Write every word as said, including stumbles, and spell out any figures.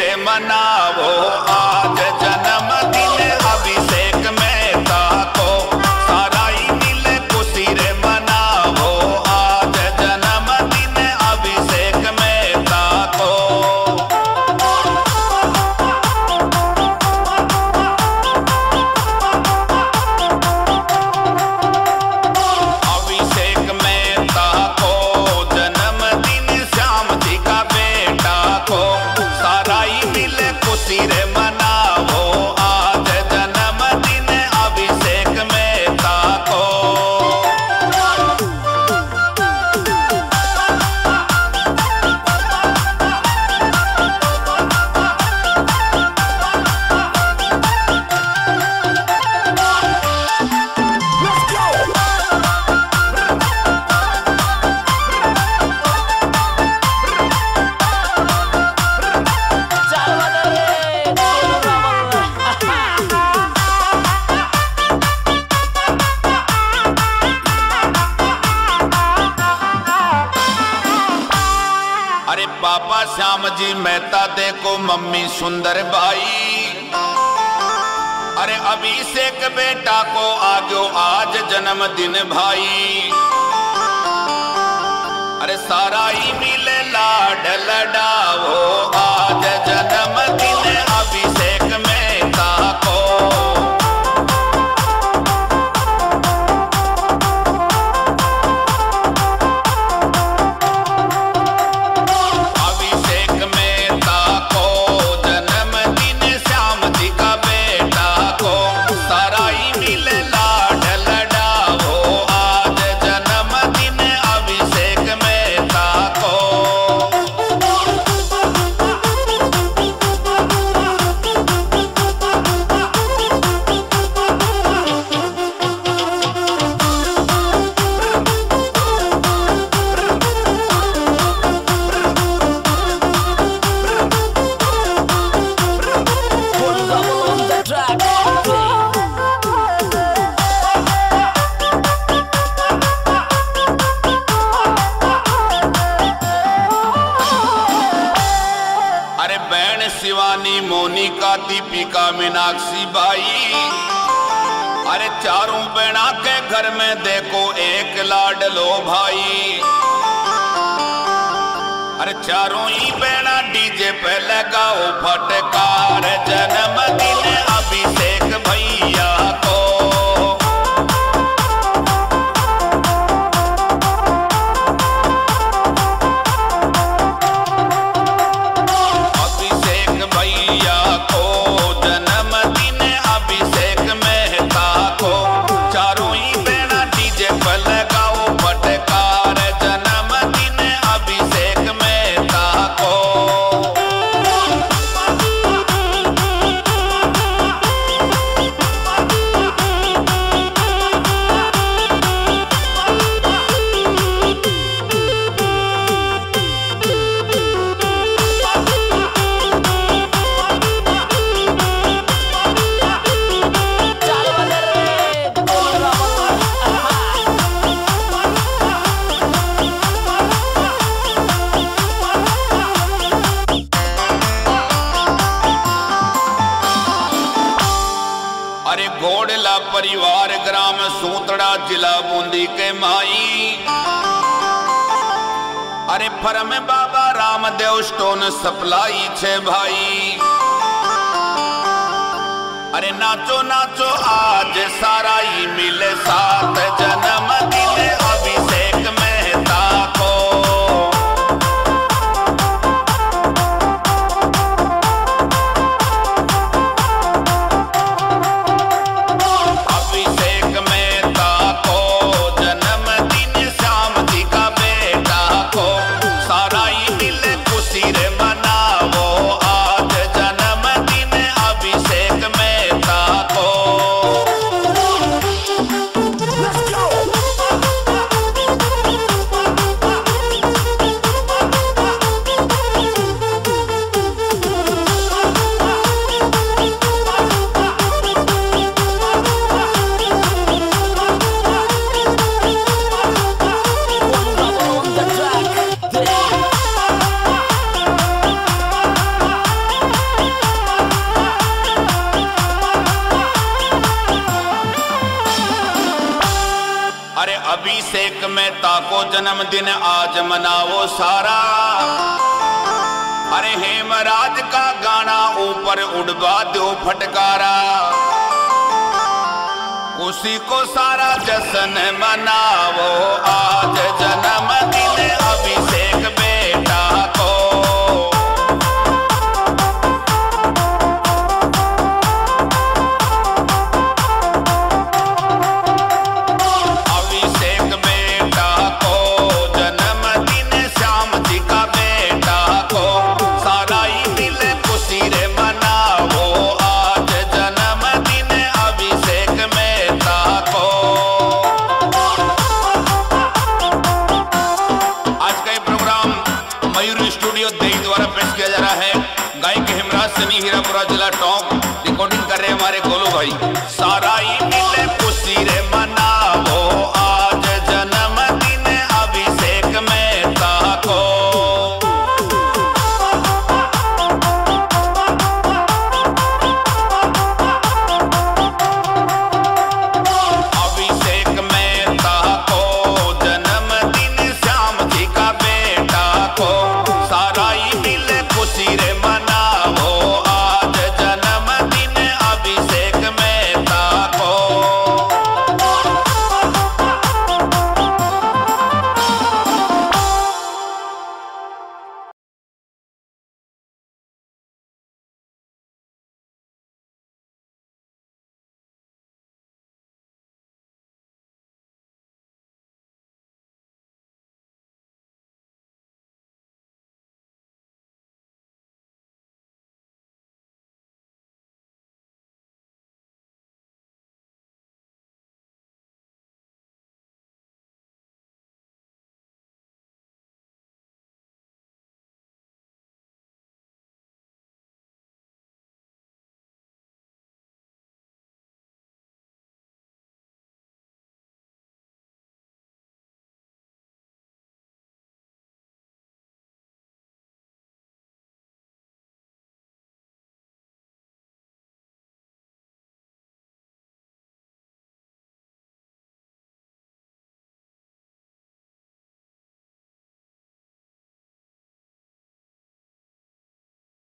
रे मनावो आज जन्मदिन अभिषेक मेहता को, सारा ही मिले खुशी रे मनावो आज जन्मदिन अभिषेक मेहता को। अभिषेक मेहता को जन्मदिन श्याम जी का बेटा को, सारा ही मिले खुशी रे मनावो आज जन्मदिन अभिषेक मेहता को। अरे पापा श्याम जी मेहता देखो मम्मी सुंदर बाई, अरे अभिषेक बेटा को आगो आज जन्मदिन भाई। अरे सारा ही मिले लाड लडावो आज जन्मदिन अभिषेक मेहता को। शिवानी मोनिका दीपिका मीनाक्षी बाई, अरे चारों बहना के घर में देखो एक लाडलो भाई। अरे चारों ही बहना डीजे पे लगाओ फटकार जन्मदिन अभिषेक भैया को। घोड़ला परिवार ग्राम सूतड़ा जिला बूंदी के माई, अरे फरम बाबा रामदेव स्टोन सप्लाई छे भाई। अरे नाचो नाचो आज सारा ही मिले साथ जन्मदिन अभिषेक मेहता को। Let's go! अभिषेक में ताको जन्मदिन आज मनाओ सारा। अरे हेमराज का गाना ऊपर उड़वा दो फटकारा, उसी को सारा जश्न मनाओ आज जन्मदिन अभिषेक बेटा को। अभिषेक बेटा को जन्मदिन श्याम जी का बेटा को, सारा ही दिल खुशी रे मनाओ आज जन्मदिन अभिषेक बेटा को। आज का ये प्रोग्राम मयूर स्टूडियो देही द्वारा पेश किया जा रहा है। गायक हेमराज सनी हीरापुरा जिला टोंक, रिकॉर्डिंग कर रहे हैं हमारे गोलू भाई। सारा